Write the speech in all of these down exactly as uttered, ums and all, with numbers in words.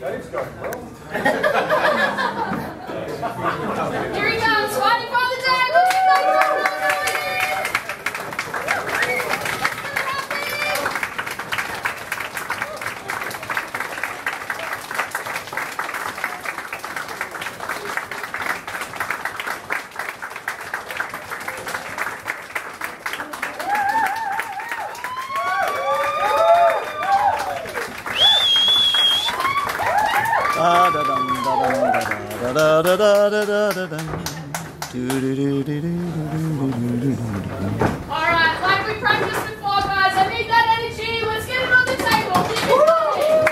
That is going well. Here he comes, fighting for the day. Alright, like we practiced before, guys, I need that energy. Let's get it on the table. Keep it going.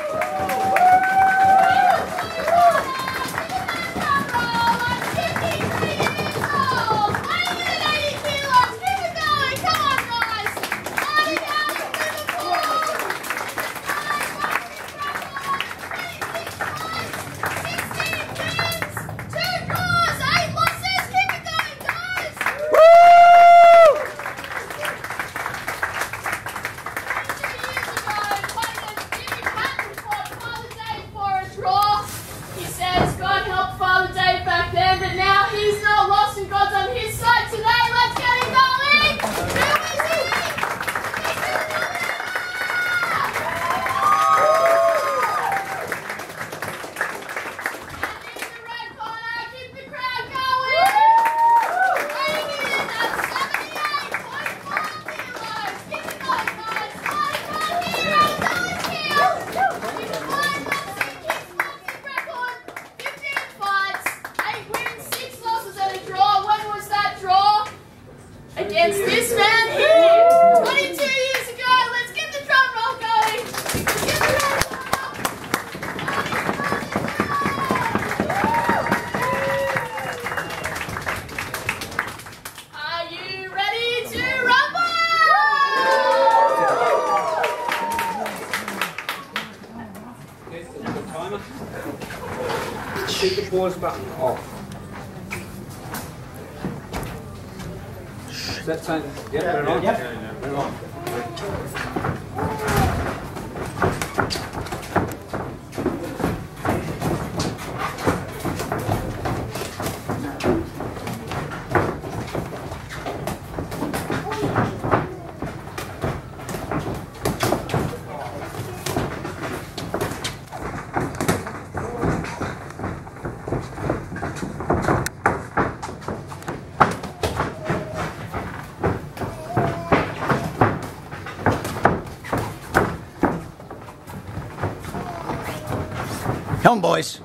Let's get these things off. one hundred eighty kilos. Keep it going. Come on, guys. Fighting out of Liverpool. sixteen wins, two draws, eight losses. Keep it going, guys. He says God helped Father Dave back then, but now he's not lost and God's on his side today. Let's get him going! Who is he? He's the winner! And in the red corner, keep the crowd going! Weighing in at seventy-eight point four kilos. Keep it going, guys. forty-four kilos, Alex Hill. He's a blind boxing kickboxing record. fifteen fights, eight wins, six losses and a draw. When was that draw? Against this man here. twenty-two years ago. Let's get the drum roll going. Let's get the red Are you ready to rumble? The timer. Keep the pause button off. Is that saying? Yep, yeah, we're on. Yep. We're on. Come on, boys.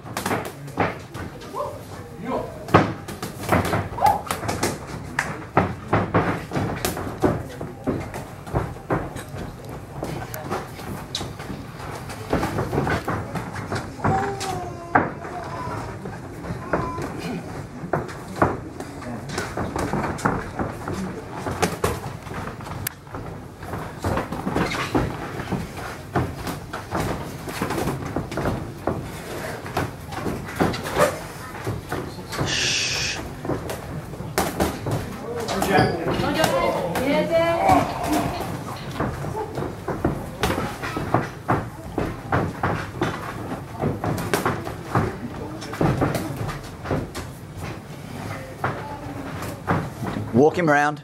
Walk him round.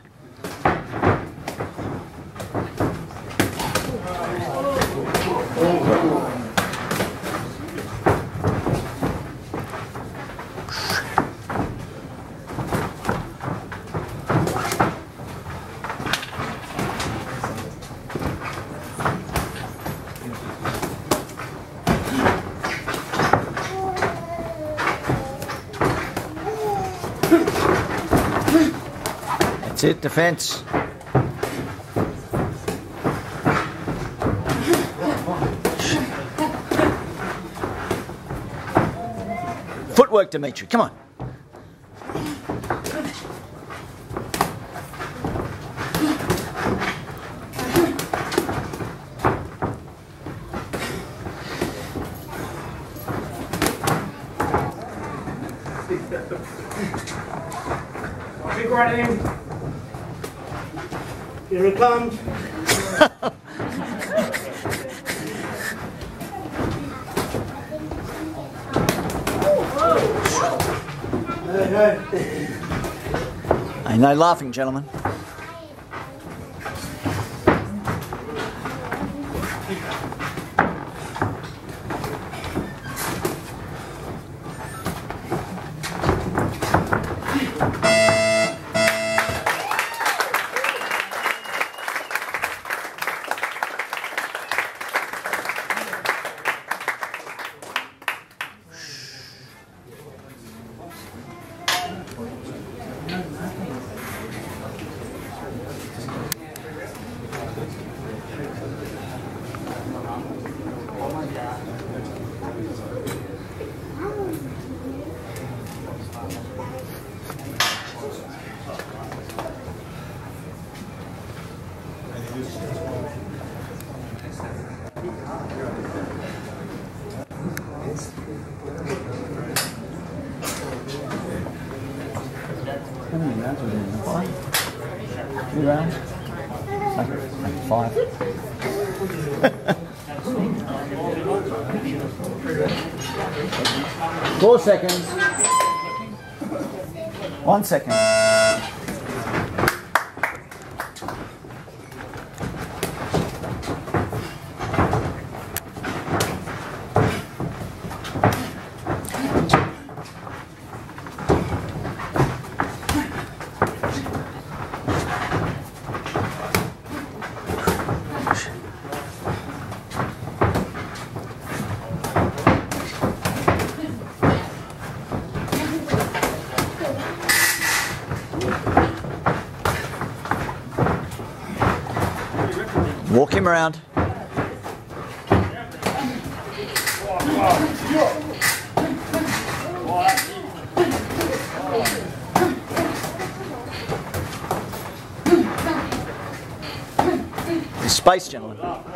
That's it, defense. Footwork, Dimitri, come on. Big right in. Here it comes. Ain't no laughing, gentlemen. How many rounds are we doing? Five? Two rounds? Make it, make it five. Four seconds. One second. Walk him around. Space, gentlemen.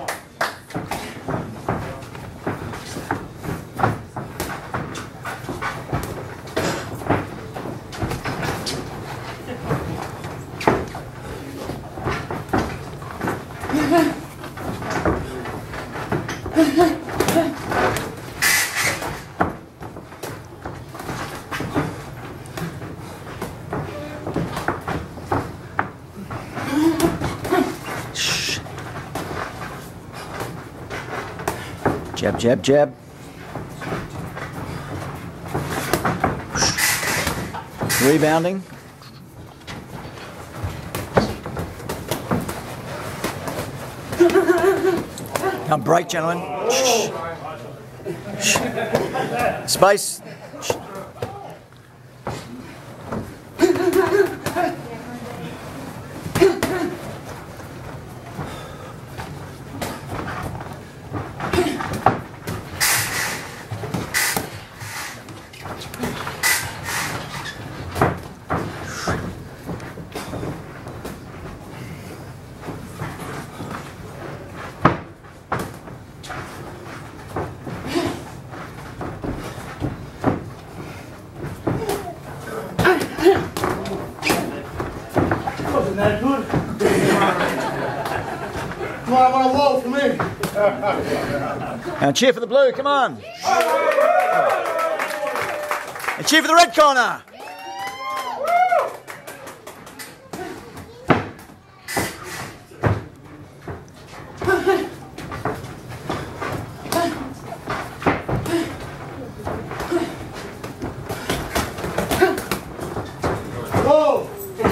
Jab, jab, jab. Rebounding. Come break, gentlemen. Space. Wasn't that good? Come on, I want a wall for me. And cheer for the blue, come on. And cheer for the red corner. Go!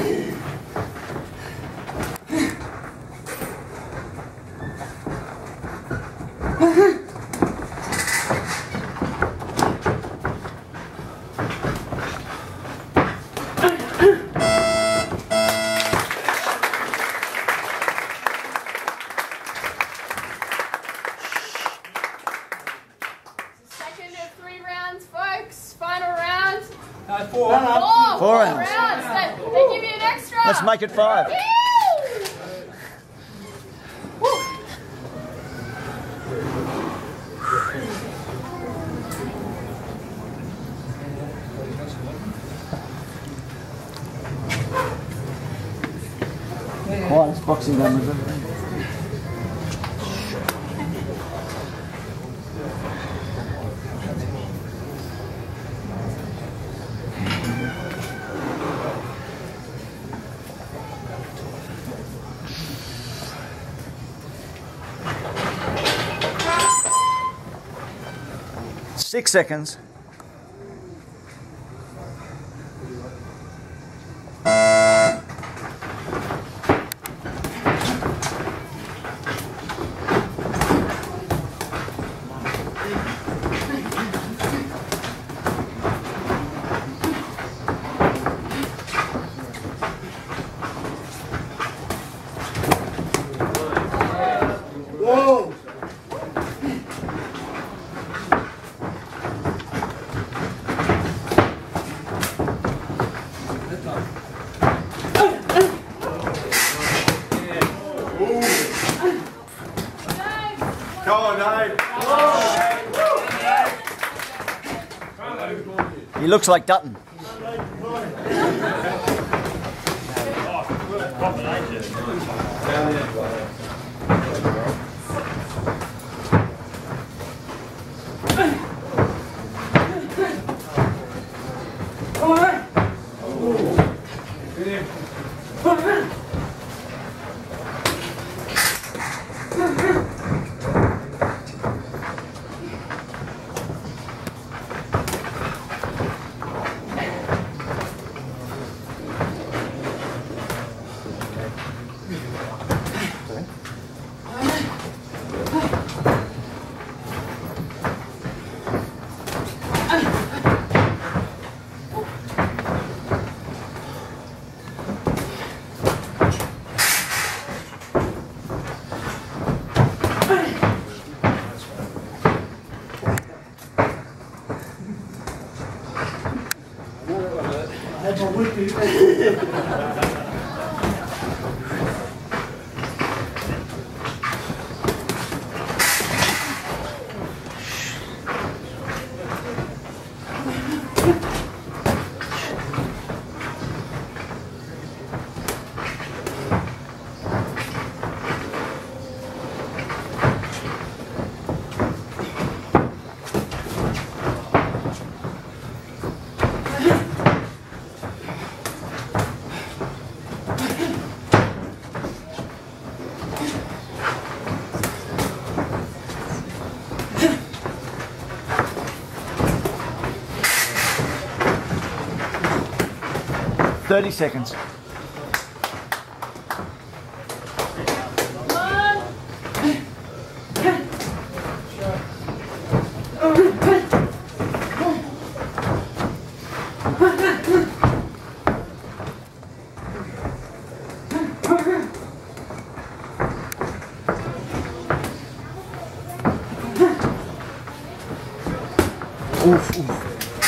Second of three rounds, folks. Final round. No, four. No, no. Four, Four rounds. They, they give you an extra. Let's make it five. Ew! Quietest boxing game we've ever been. Six seconds. Whoa! Come on, Dave. He looks like Dutton. That's a whippy. Thirty seconds. Oof, oof.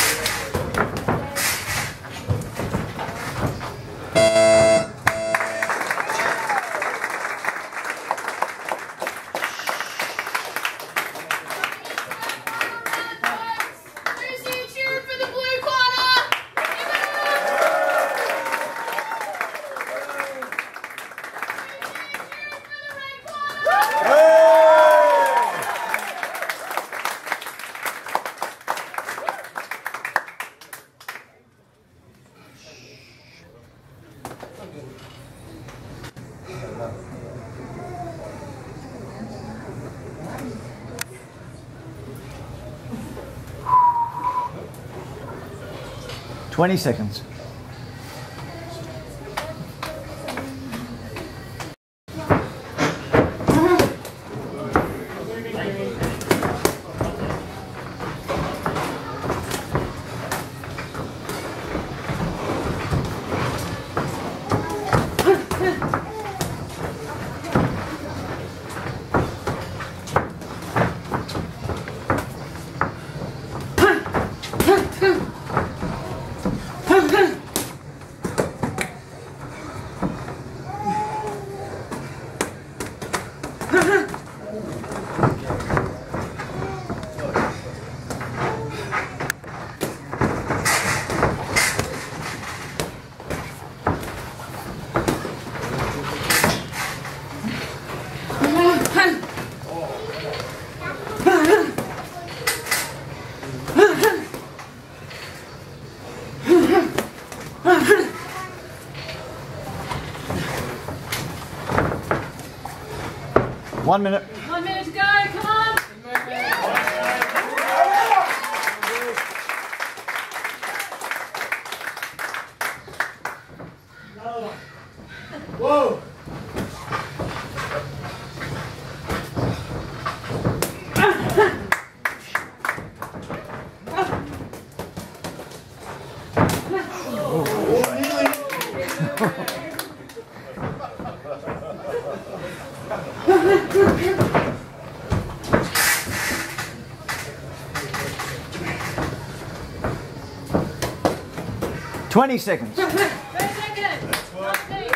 Twenty seconds. One minute. One minute to go, come on. twenty seconds. Ten seconds. nineteen,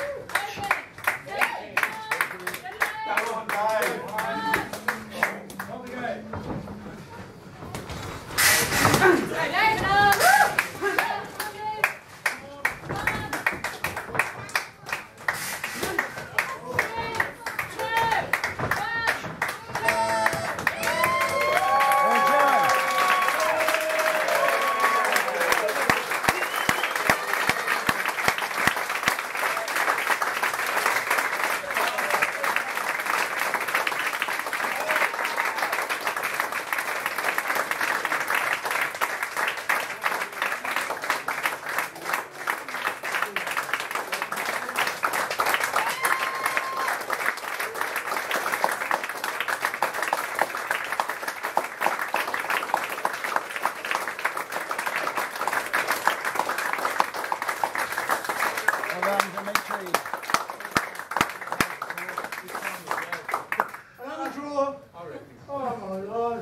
Another draw. Oh my Lord.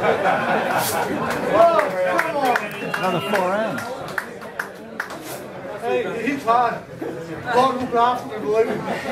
Oh, come on. Another four rounds. Hey, it hits hard. God look after me, believe me.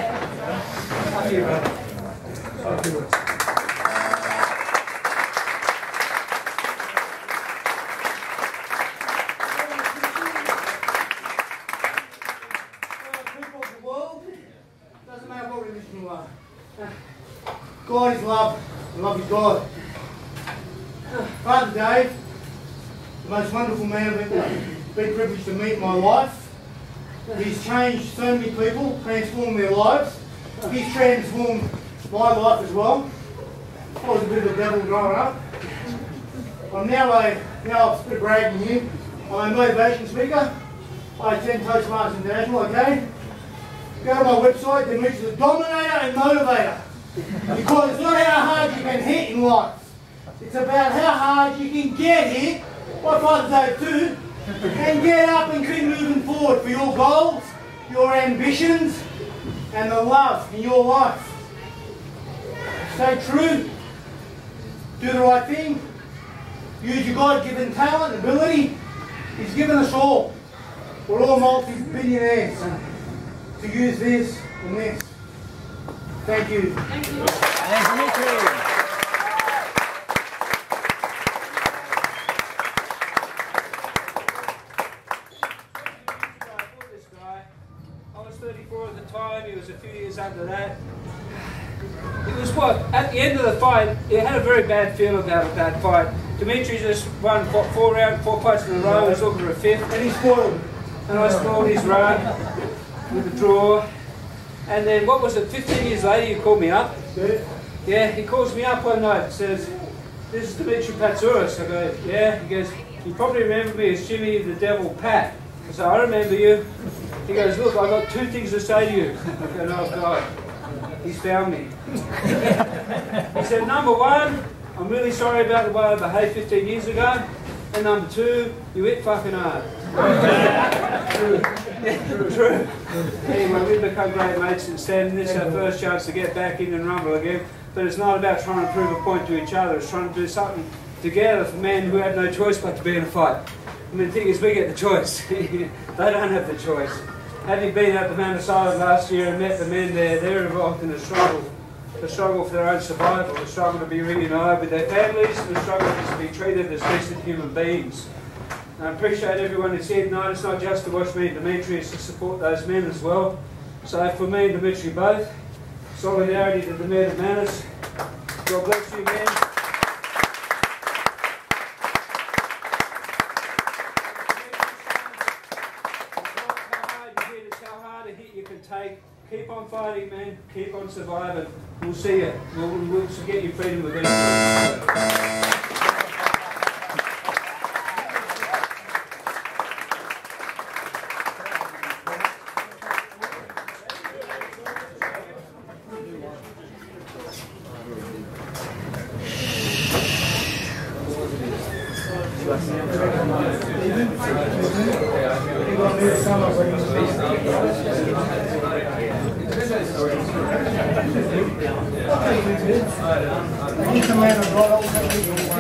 People of the world, doesn't matter what religion you are. God is love, and love is God. Father Dave, the most wonderful man I've ever been privileged to meet in my life. He's changed so many people, transformed their lives. He's transformed my life as well. I was a bit of a devil growing up. I'm now a, now I'm a bit bragging here, I'm a motivation speaker. I attend Toastmasters International, okay? Go to my website, Demetrius the Dominator and Motivator. Because it's not how hard you can hit in life. It's about how hard you can get hit, by Father Dave too, and get up and keep moving forward for your goals, your ambitions, and the love in your life. Stay true, do the right thing, use your God-given talent and ability. He's given us all. We're all multi-billionaires to use this and this. Thank you. Thank you. Thanks, Dimitri. I was thirty-four at the time, he was a few years under that. It was what, at the end of the fight, he had a very bad feel about that fight. Dimitri just won four, four rounds, four fights in a row, he was looking for a fifth. And he spoiled. And I spoiled his run with a draw. And then, what was it, fifteen years later, you called me up? Yeah. Yeah, he calls me up one night and says, "This is Dimitri Patsouris." I go, "Yeah." He goes, "You probably remember me as Jimmy the Devil Pat." I said, "I remember you." He goes, "Look, I've got two things to say to you." I go, "Oh God, he's found me." He said, "Number one, I'm really sorry about the way I behaved fifteen years ago. And number two, you hit fucking hard." True. True. Anyway, we've become great mates since then. This is our first chance to get back in and rumble again. But it's not about trying to prove a point to each other. It's trying to do something together for men who have no choice but to be in a fight. I mean, the thing is, we get the choice. They don't have the choice. Having been at the Manus last year and met the men there, they're involved in a struggle. The struggle for their own survival, the struggle to be reunited with their families, the struggle to be treated as decent human beings. And I appreciate everyone who's here tonight. It's not just to watch me and Dimitri, it's to support those men as well. So for me and Dimitri both, solidarity to the men of Manus. God bless you, men. How hard a hit you can take. Keep on fighting, man. Keep on surviving. We'll see you. We'll, we'll get you freedom eventually. He's the man of God,